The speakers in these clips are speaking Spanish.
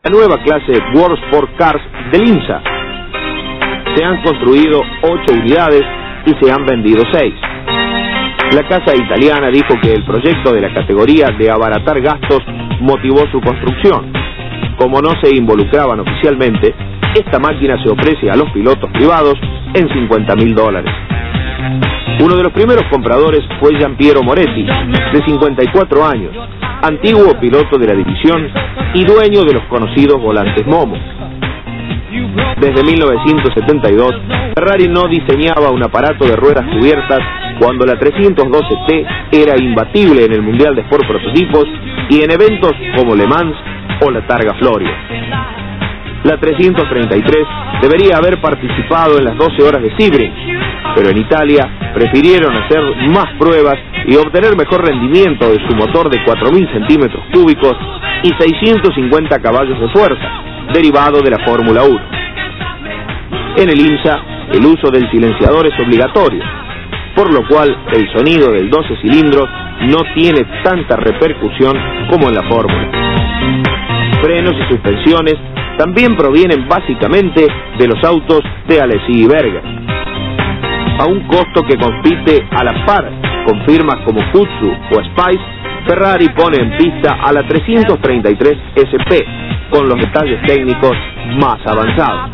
la nueva clase World Sport Cars del IMSA. Se han construido 8 unidades y se han vendido 6. La casa italiana dijo que el proyecto de la categoría de abaratar gastos motivó su construcción. Como no se involucraban oficialmente, esta máquina se ofrece a los pilotos privados en $50.000. Uno de los primeros compradores fue Giampiero Moretti, de 54 años, antiguo piloto de la división y dueño de los conocidos volantes Momo. Desde 1972, Ferrari no diseñaba un aparato de ruedas cubiertas cuando la 312T era imbatible en el Mundial de Sport Prototipos y en eventos como Le Mans o la Targa Florio. La 333 debería haber participado en las 12 horas de Sebring, pero en Italia prefirieron hacer más pruebas y obtener mejor rendimiento de su motor de 4.000 centímetros cúbicos y 650 caballos de fuerza, derivado de la Fórmula 1. En el IMSA, el uso del silenciador es obligatorio, por lo cual el sonido del 12 cilindros no tiene tanta repercusión como en la Fórmula. Frenos y suspensiones también provienen básicamente de los autos de Alesi y Berger, a un costo que compite a la par con firmas como Futsu o Spice. Ferrari pone en pista a la 333 SP con los detalles técnicos más avanzados.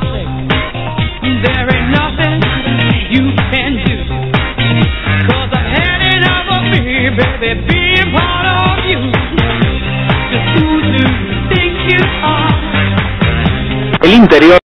El interior